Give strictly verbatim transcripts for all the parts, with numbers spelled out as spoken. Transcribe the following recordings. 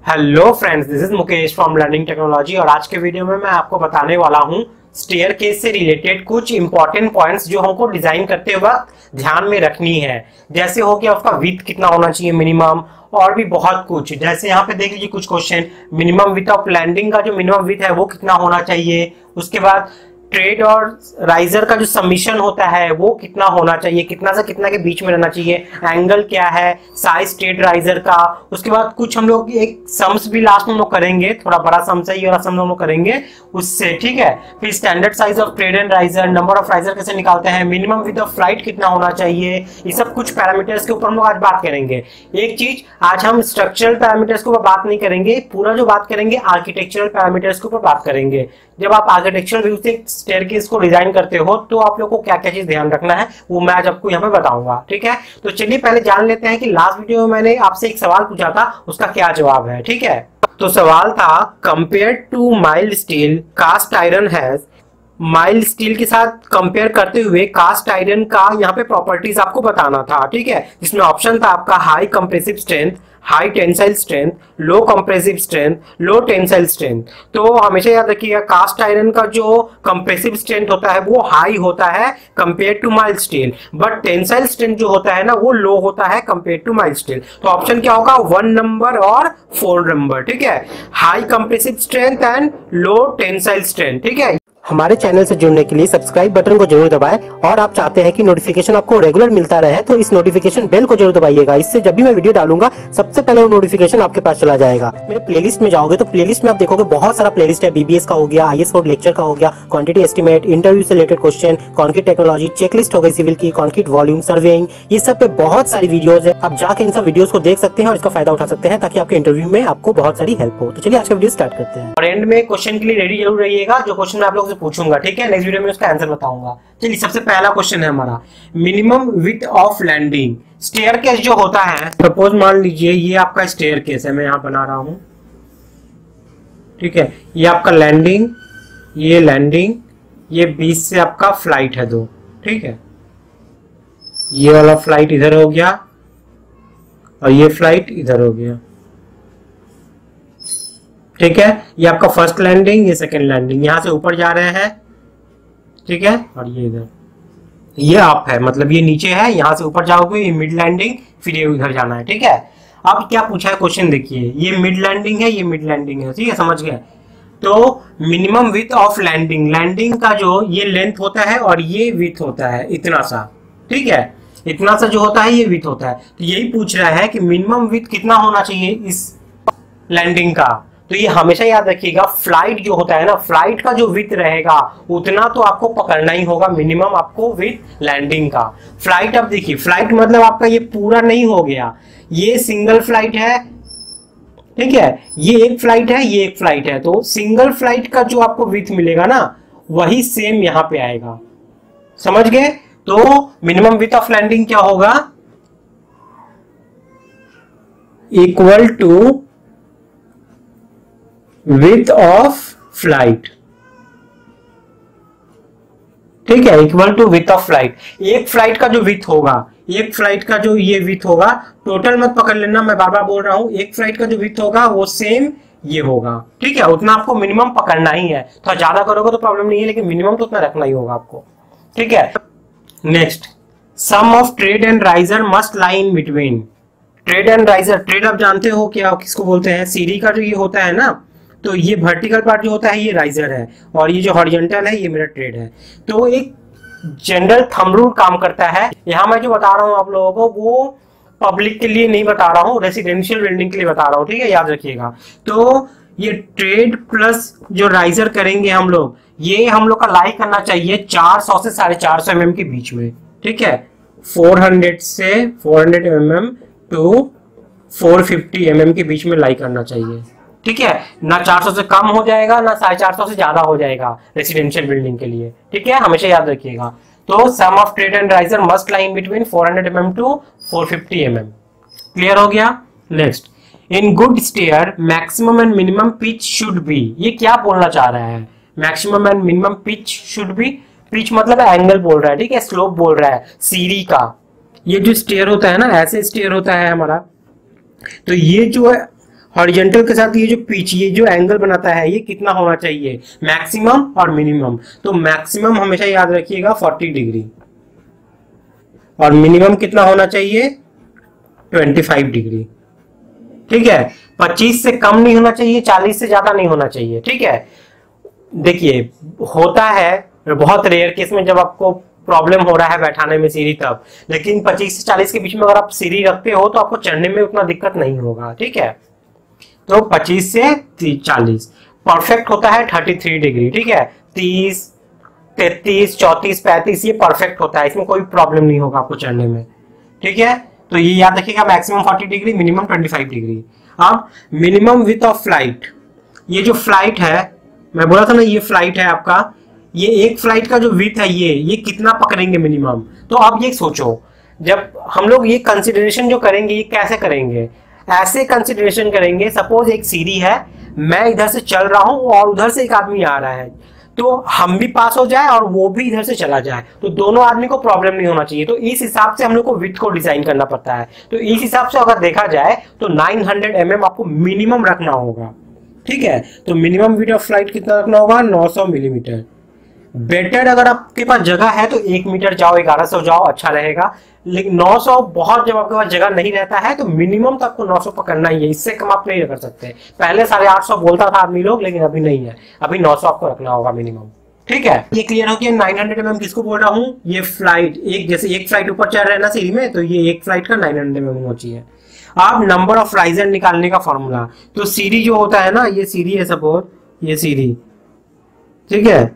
Hello friends, this is Mukesh from learning technology और आज के वीडियो में मैं आपको बताने वाला हूं स्टेयरकेस से रिलेटेड कुछ इंपॉर्टेंट पॉइंट्स जो हमको डिजाइन करते वक्त ध्यान में रखनी है। जैसे हो गया उसका विड्थ कितना होना चाहिए मिनिमम, और भी बहुत कुछ। जैसे यहाँ पे देख लीजिए कुछ question, minimum width of landing का जो मिनिमम विड्थ है वो कितना होना चाहिए। उसके बाद ट्रेड और राइजर का जो सबमिशन होता है वो कितना होना चाहिए, कितना से कितना के बीच में रहना चाहिए, एंगल क्या है, साइज ट्रेड राइजर का। उसके बाद कुछ हम लोग एक सम्स भी लास्ट में हम लोग करेंगे, थोड़ा बड़ा सम्स है ये वाला सम हम लोग करेंगे उससे, ठीक है। फिर standard size of tread and riser, number of riser कैसे निकालते हैं, मिनिमम विड्थ ऑफ फ्लाइट कितना होना चाहिए, ये सब कुछ पैरामीटर्स के ऊपर हम लोग आज बात करेंगे। एक चीज, आज हम स्ट्रक्चरल पैरामीटर्स के ऊपर बात नहीं करेंगे, पूरा जो बात करेंगे आर्किटेक्चरल पैरामीटर्स के ऊपर बात करेंगे। जब आप आर्किटेक्चरल व्यू से स्टेयरकेस को डिजाइन करते हो तो आप लोगों को क्या क्या चीज ध्यान रखना है वो मैं आज आपको यहाँ पे बताऊंगा, ठीक है। तो चलिए पहले जान लेते हैं कि लास्ट वीडियो में मैंने आपसे एक सवाल पूछा था, उसका क्या जवाब है, ठीक है। तो सवाल था, compare to mild steel cast iron has, mild steel के साथ कंपेयर करते हुए कास्ट आयरन का यहाँ पे प्रॉपर्टीज आपको बताना था, ठीक है। जिसमें ऑप्शन था आपका high compressive strength, high tensile strength, low compressive strength, low tensile strength. तो हमेशा याद रखिएगा कास्ट आयरन का जो कंप्रेसिव स्ट्रेंथ होता है वो हाई होता है compare to mild steel, but tensile strength जो होता है ना वो लो होता है कंपेयर टू माइल्ड स्टील। तो ऑप्शन क्या होगा, वन नंबर और फोर नंबर, ठीक है। High compressive strength and low tensile strength, ठीक है। हमारे चैनल से जुड़ने के लिए सब्सक्राइब बटन को जरूर दबाएं और आप चाहते हैं कि नोटिफिकेशन आपको रेगुलर मिलता रहे तो इस नोटिफिकेशन बेल को जरूर दबाइएगा। इससे जब भी मैं वीडियो डालूंगा सबसे पहले वो नोटिफिकेशन आपके पास चला जाएगा। मेरे प्लेलिस्ट में जाओगे तो प्लेलिस्ट में आप देखोगे बहुत सारा प्लेलिस्ट है, बीबीएस का हो गया, आईएएस कोड लेक्चर का हो गया, क्वांटिटी एस्टिमेट, इंटरव्यू से related question, concrete technology, checklist हो गई सिविल की, कॉन्क्रीट वॉल्यूम, सर्वेइंग, ये सब पे बहुत सारी वीडियोज है। आप जाके इन सब वीडियोज को देख सकते हैं और इसका फायदा उठा सकते हैं ताकि आपके इंटरव्यू में आपको बहुत सारी हेल्प हो। तो चलिए आज का वीडियो स्टार्ट करते हैं और एंड में क्वेश्चन के लिए रेडी जरूर रहिएगा, जो क्वेश्चन मैं आप लोगों से पूछूंगा, ठीक है। नेक्स्ट वीडियो में उसका आंसर बताऊंगा। चलिए सबसे पहला क्वेश्चन है हमारा, minimum width of landing. Staircase जो होता है, सपोज मान लीजिए ये आपका स्टेयरकेस है, मैं यहां बना रहा हूं, ठीक है। ये आपका लैंडिंग, ये लैंडिंग, ये बीच से आपका फ्लाइट है दो, ठीक है। ये वाला फ्लाइट इधर हो गया और ये फ्लाइट इधर हो गया, ठीक है। ये आपका फर्स्ट लैंडिंग, ये सेकंड लैंडिंग, यहां से ऊपर जा रहे हैं, ठीक है। और ये इधर, ये अप है, मतलब ये नीचे है, यहां से ऊपर जाओगे ये मिड लैंडिंग, फिर ये उधर जाना है, ठीक है। अब क्या पूछा है क्वेश्चन देखिए, ये मिड लैंडिंग है, ये मिड लैंडिंग है, ठीक है, समझ गए। तो minimum width of landing, landing का जो ये लेंथ होता है और ये विड्थ होता है इतना सा, ठीक है। इतना सा जो होता है ये विड्थ होता है, तो यही पूछ रहा है कि मिनिमम विड्थ कितना होना चाहिए इस लैंडिंग का। तो ये हमेशा याद रखिएगा, फ्लाइट जो होता है ना, फ्लाइट का जो विड्थ रहेगा उतना तो आपको पकड़ना ही होगा, मिनिमम आपको विड्थ लैंडिंग का। फ्लाइट, अब देखिए फ्लाइट मतलब आपका ये पूरा नहीं हो गया, ये सिंगल फ्लाइट है, ठीक है, ये एक फ्लाइट है, ये एक फ्लाइट है। तो सिंगल फ्लाइट का जो आपको विड्थ मिलेगा ना वही सेम यहां पे आएगा, समझ गए। तो मिनिमम विड्थ ऑफ लैंडिंग क्या होगा, equal to width of flight, ठीक है, equal to width of flight. एक फ्लाइट का जो विड्थ होगा, एक फ्लाइट का जो ये विड्थ होगा, टोटल मत पकड़ लेना, मैं बार बार बोल रहा हूं, एक फ्लाइट का जो विड्थ होगा वो सेम ये होगा, ठीक है। उतना आपको मिनिमम पकड़ना ही है, थोड़ा ज्यादा करोगे तो प्रॉब्लम नहीं है, लेकिन मिनिमम तो उतना रखना ही होगा आपको, ठीक है। Next, sum of tread and riser must lie in between. Tread and riser, tread आप जानते हो क्या किसको बोलते हैं, सीढ़ी का जो ये होता है ना, तो ये वर्टिकल पार्ट जो होता है ये राइजर है और ये जो हॉरिजॉन्टल है ये मेरा ट्रेड है। तो एक जनरल थंब रूल काम करता है, यहाँ मैं जो बता रहा हूँ आप लोगों को वो पब्लिक के लिए नहीं बता रहा हूँ, रेसिडेंशियल बिल्डिंग के लिए बता रहा हूँ, ठीक है, याद रखिएगा। तो ये ट्रेड प्लस जो राइजर करेंगे हम लोग, ये हम लोग का लाई करना चाहिए चार सौ से साढ़े चार सौ एम एम के बीच में, ठीक है। फोर हंड्रेड से four hundred M M to four fifty M M के बीच में लाई करना चाहिए, ठीक है। ना चार सौ से कम हो जाएगा ना साढ़े चार सौ से ज्यादा हो जाएगा रेसिडेंशियल बिल्डिंग के लिए, ठीक है, हमेशा याद रखिएगा। तो sum of tread and riser must lie in between four hundred M M to four fifty M M. Clear हो गया। Next, in good stair maximum and minimum pitch should be. ये क्या बोलना चाह रहा है, maximum and minimum pitch should be, pitch मतलब angle बोल रहा है, ठीक है, स्लोप बोल रहा है सीढ़ी का। ये जो स्टेयर होता है ना, ऐसे स्टेयर होता है हमारा, तो ये जो है हॉरिजॉन्टल के साथ ये जो पिच, ये जो एंगल बनाता है, ये कितना होना चाहिए, मैक्सिमम और मिनिमम। तो मैक्सिमम हमेशा याद रखिएगा फोर्टी डिग्री और मिनिमम कितना होना चाहिए, ट्वेंटी फाइव डिग्री। ठीक है, पच्चीस से कम नहीं होना चाहिए, चालीस से ज्यादा नहीं होना चाहिए। ठीक है, देखिए होता है बहुत रेयर केस में जब आपको प्रॉब्लम हो रहा है बैठाने में सीढ़ी तब, लेकिन पच्चीस से चालीस के बीच में अगर आप सीढ़ी रखते हो तो आपको चढ़ने में उतना दिक्कत नहीं होगा। ठीक है, तो पच्चीस से चालीस परफेक्ट होता है तैंतीस डिग्री। ठीक है, तीस, तैतीस, चौंतीस, पैंतीस ये परफेक्ट होता है, इसमें कोई प्रॉब्लम नहीं होगा आपको चढ़ने में। ठीक है, तो ये याद रखिएगा, मैक्सिमम चालीस डिग्री, मिनिमम पच्चीस डिग्री। अब मिनिमम विथ ऑफ फ्लाइट, ये जो फ्लाइट है, मैं बोला था ना ये फ्लाइट है आपका, ये एक फ्लाइट का जो विथ है ये ये कितना पकड़ेंगे मिनिमम। तो आप ये सोचो, जब हम लोग ये कंसिडरेशन जो करेंगे ये कैसे करेंगे, ऐसे कंसिडरेशन करेंगे, सपोज एक सीढ़ी है, मैं इधर से चल रहा हूं और उधर से एक आदमी आ रहा है, तो हम भी पास हो जाए और वो भी इधर से चला जाए, तो दोनों आदमी को प्रॉब्लम नहीं होना चाहिए। तो इस हिसाब से हम लोग को विड्थ को डिजाइन करना पड़ता है। तो इस हिसाब से अगर देखा जाए तो नौ सौ एम एम आपको मिनिमम रखना होगा। ठीक है, तो मिनिमम विड्थ ऑफ फ्लाइट कितना रखना होगा, नौ सौ मिलीमीटर। बेटर अगर आपके पास जगह है तो एक मीटर जाओ, ग्यारह सौ जाओ, अच्छा रहेगा। लेकिन नौ सौ बहुत, जब आपके पास जगह नहीं रहता है तो मिनिमम तो आपको नौ सौ पकड़ना ही है, इससे कम आप नहीं कर सकते। पहले साढ़े आठ सौ बोलता था आदमी लोग, लेकिन अभी नहीं है, अभी नौ सौ आपको रखना होगा मिनिमम। ठीक है, ये क्लियर हो गया। नौ सौ एम एम किसको बोल रहा हूँ, ये फ्लाइट, एक जैसे एक फ्लाइट ऊपर चढ़ रहा है ना सीढ़ी में, तो ये एक फ्लाइट का नौ सौ एम एम होना चाहिए। आप नंबर ऑफ राइजर निकालने का फॉर्मूला, तो सीढ़ी जो होता है ना, ये सीढ़ी है सपोज, ये सीढ़ी, ठीक है,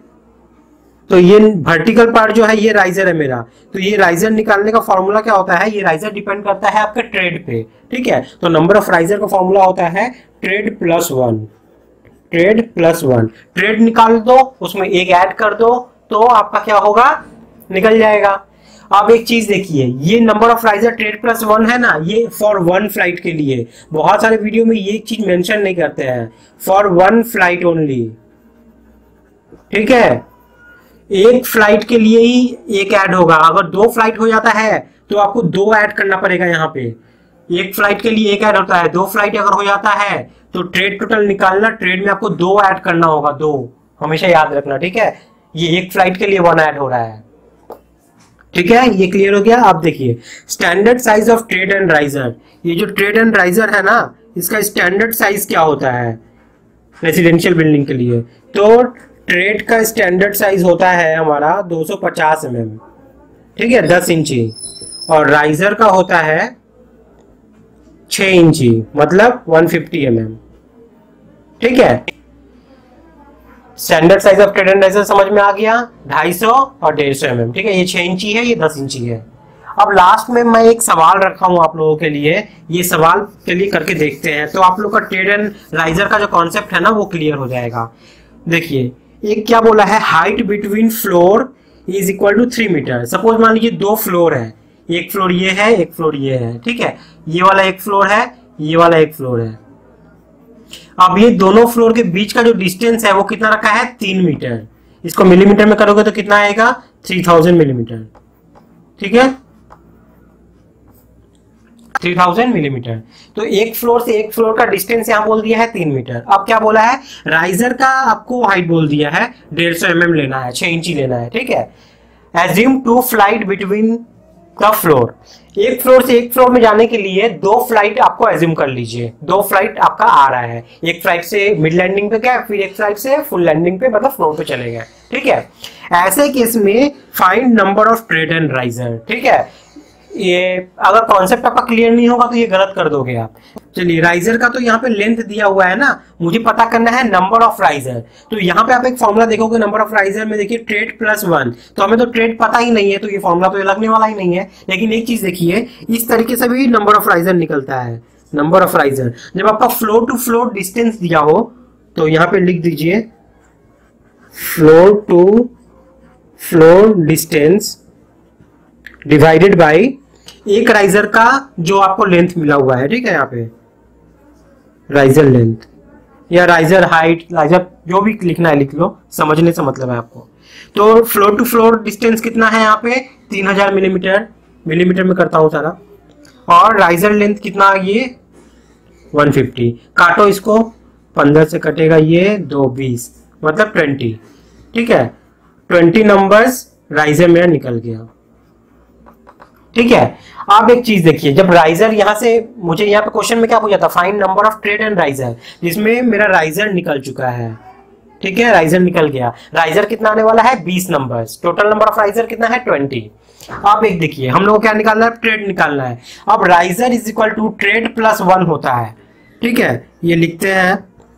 तो ये वर्टिकल पार्ट जो है ये राइजर है मेरा, तो ये राइजर निकालने का फॉर्मूला क्या होता है, ये राइजर डिपेंड करता है आपके ट्रेड पे। ठीक है, तो नंबर ऑफ राइजर का फॉर्मूला होता है tread plus one, tread plus one. Tread निकाल दो, उसमें एक ऐड कर दो, तो आपका क्या होगा, निकल जाएगा। अब एक चीज देखिए, ये number of riser tread plus one है ना, ये फॉर वन फ्लाइट के लिए। बहुत सारे वीडियो में ये चीज मेंशन नहीं करते हैं, फॉर वन फ्लाइट ओनली। ठीक है, एक फ्लाइट के लिए ही एक ऐड होगा। अगर दो फ्लाइट हो जाता है तो आपको दो ऐड करना पड़ेगा। यहाँ पे एक फ्लाइट के लिए एक ऐड होता है, दो फ्लाइट अगर हो जाता है तो ट्रेड टोटल निकालना, ट्रेड में आपको दो ऐड करना होगा, दो हमेशा याद रखना। ठीक है, ये एक फ्लाइट के लिए वन ऐड हो रहा है। ठीक है, ये क्लियर हो गया। आप देखिए standard size of tread and riser, ये जो ट्रेड एंड राइजर है ना, इसका स्टैंडर्ड साइज क्या होता है रेसिडेंशियल बिल्डिंग के लिए, तो ट्रेड का स्टैंडर्ड साइज होता है हमारा दो सौ पचास एम एम, ठीक है, दस इंची, और राइजर का होता है छह इंची, मतलब एक सौ पचास एम एम। ठीक है, standard size of tread and riser समझ में आ गया, ढाई सौ और डेढ़ सौ एम एम। ठीक है, ये छह इंची है, ये दस इंची है। अब लास्ट में मैं एक सवाल रखा हूं आप लोगों के लिए, ये सवाल के लिए करके देखते हैं, तो आप लोग का ट्रेड एंड राइजर का जो कॉन्सेप्ट है ना वो क्लियर हो जाएगा। देखिए एक क्या बोला है, height between floor is equal to three metre. Suppose मान लीजिए दो फ्लोर है, एक फ्लोर ये है, एक फ्लोर ये है। ठीक है, ये वाला एक फ्लोर है, ये वाला एक फ्लोर है। अब ये दोनों फ्लोर के बीच का जो डिस्टेंस है वो कितना रखा है, तीन मीटर। इसको मिलीमीटर में करोगे तो कितना आएगा, थ्री थाउजेंड मिलीमीटर। ठीक है, थ्री थाउजेंड मिलीमीटर। तो एक फ्लोर से एक फ्लोर का डिस्टेंस यहाँ बोल दिया है तीन मीटर। अब क्या बोला है, राइजर का आपको हाइट बोल दिया है डेढ़ सौ एम एम लेना है, छह इंची लेना है। ठीक है, assume two flight between the floor, एक फ्लोर से एक फ्लोर में जाने के लिए दो फ्लाइट आपको एज्यूम कर लीजिए, दो फ्लाइट आपका आ रहा है, एक फ्लाइट से मिड लैंडिंग पे गया, फिर एक फ्लाइट से फुल लैंडिंग पे मतलब फ्लोर पे चले गए। ठीक है, ऐसे केस में find number of tread and riser. ठीक है, ये अगर कॉन्सेप्ट आपका क्लियर नहीं होगा तो ये गलत कर दोगे आप। चलिए, राइजर का तो यहाँ पे लेंथ दिया हुआ है ना, मुझे पता करना है नंबर ऑफ राइजर। तो यहाँ पे आप एक फॉर्मूला देखोगे नंबर ऑफ राइजर में, देखिए ट्रेड प्लस वन, तो हमें तो ट्रेड पता ही नहीं है, तो ये फॉर्मूला तो लगने वाला ही नहीं है। लेकिन एक चीज देखिए, इस तरीके से भी नंबर ऑफ राइजर निकलता है। नंबर ऑफ राइजर जब आपका फ्लोर टू फ्लोर डिस्टेंस दिया हो तो यहाँ पे लिख दीजिए floor to floor distance divided by एक राइजर का जो आपको लेंथ मिला हुआ है। ठीक है, यहाँ पे राइजर लेंथ या राइजर हाइट, राइजर जो भी लिखना है लिख लो, समझने से मतलब है आपको। तो फ्लोर टू फ्लोर डिस्टेंस कितना है यहाँ पे, तीन हजार मिलीमीटर, मिलीमीटर में करता हूँ सारा, और राइजर लेंथ कितना, ये वन फिफ्टी। काटो इसको, पंद्रह से कटेगा ये दो, बीस, मतलब ट्वेंटी। ठीक है, ट्वेंटी नंबर्स राइजर मेरा निकल गया। ठीक है, आप एक चीज देखिए, जब राइजर यहां से, मुझे यहाँ पे क्वेश्चन में क्या पूछा था, find number of tread and riser, जिसमें मेरा राइजर निकल चुका है। ठीक है, राइजर निकल गया। राइजर कितना आने वाला है, बीस numbers. Total number of riser कितना है, ट्वेंटी। आप एक देखिए, हम लोग को क्या निकालना है, ट्रेड निकालना है। अब riser is equal to tread plus one होता है। ठीक है, ये लिखते हैं,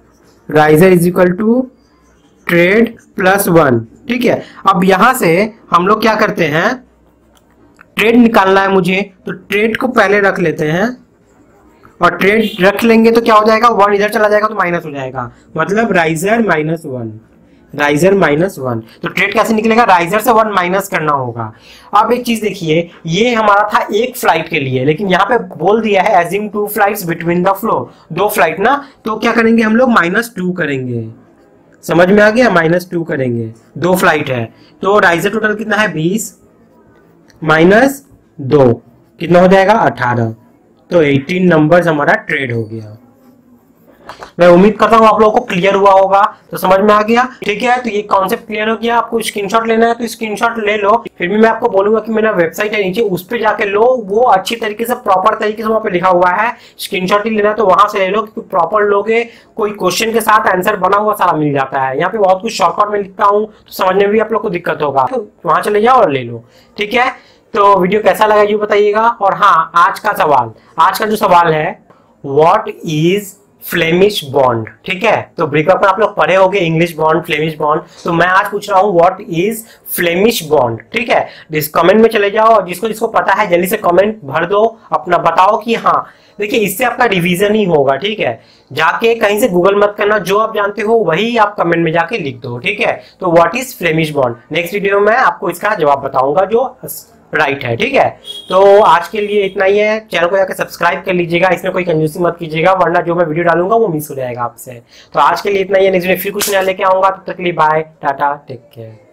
riser is equal to tread plus one. ठीक है, अब यहां से हम लोग क्या करते हैं, ट्रेड निकालना है मुझे, तो ट्रेड को पहले रख लेते हैं, और ट्रेड रख लेंगे तो क्या हो जाएगा, वन इधर चला जाएगा तो माइनस हो जाएगा, मतलब riser minus one, riser minus one. तो ट्रेड कैसे निकलेगा, राइजर से वन माइनस करना होगा। अब एक चीज देखिए, ये हमारा था एक फ्लाइट के लिए, लेकिन यहाँ पे बोल दिया है assume two flights between the floor, दो फ्लाइट ना, तो क्या करेंगे हम लोग, माइनस टू करेंगे। समझ में आ गया, माइनस टू करेंगे, दो फ्लाइट है तो राइजर टोटल कितना है, बीस माइनस दो कितना हो जाएगा, अठारह। तो अठारह नंबर्स हमारा ट्रेड हो गया। मैं उम्मीद करता हूँ आप लोगों को क्लियर हुआ होगा, तो समझ में आ गया। ठीक है, तो ये कॉन्सेप्ट क्लियर हो गया। आपको स्क्रीनशॉट लेना है तो स्क्रीनशॉट ले लो, फिर भी मैं आपको बोलूंगा कि मेरा वेबसाइट है नीचे, उस पर जाके लो, वो अच्छी तरीके से प्रॉपर तरीके से वहां पे लिखा हुआ है। स्क्रीनशॉट ही लेना है तो वहां से ले लो, क्योंकि प्रॉपर लोगे, कोई क्वेश्चन के साथ आंसर बना हुआ सारा मिल जाता है। यहाँ पे बहुत कुछ शॉर्टकट में लिखता हूँ, तो समझने में भी आप लोग को दिक्कत होगा, तो वहां चले जाओ और ले लो। ठीक है, तो वीडियो कैसा लगा ये बताइएगा। और हाँ, आज का सवाल, आज का जो सवाल है, व्हाट इज फ्लेमिश बॉन्ड। ठीक है, तो ब्रेकअप में आप लोग पढ़े होंगे इंग्लिश बॉन्ड, फ्लेमिश बॉन्ड, तो मैं आज पूछ रहा हूँ व्हाट इज फ्लेमिश बॉन्ड। ठीक है, जिस कमेंट में चले जाओ, और जिसको जिसको पता है जल्दी से कमेंट भर दो, अपना बताओ कि हाँ। देखिए, इससे आपका रिवीजन ही होगा। ठीक है, जाके कहीं से गूगल मत करना, जो आप जानते हो वही आप कमेंट में जाके लिख दो। ठीक है, तो what is Flemish bond, next video में आपको इसका जवाब बताऊंगा जो राइट है। ठीक है, तो आज के लिए इतना ही है। चैनल को जाकर सब्सक्राइब कर लीजिएगा, इसमें कोई कंजूसी मत कीजिएगा, वरना जो मैं वीडियो डालूंगा वो मिस हो जाएगा आपसे। तो आज के लिए इतना ही है, नेक्स्ट वीडियो फिर कुछ नया लेके आऊंगा, तब तक के लिए बाय, टाटा, टेक केयर।